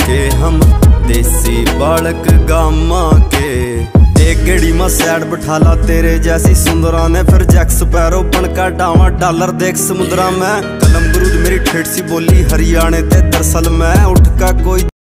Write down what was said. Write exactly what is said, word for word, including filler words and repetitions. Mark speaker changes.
Speaker 1: के हम देसी बालक गामा के। एक गेड़ी में सैड बिठाला तेरे जैसी सुंदरा ने, फिर जैक स्पैरो बन का डावा डॉलर देख समुद्रा में। कलम गुरूज मेरी ठेठ सी बोली हरियाणे ते दरअसल मैं उठ का कोई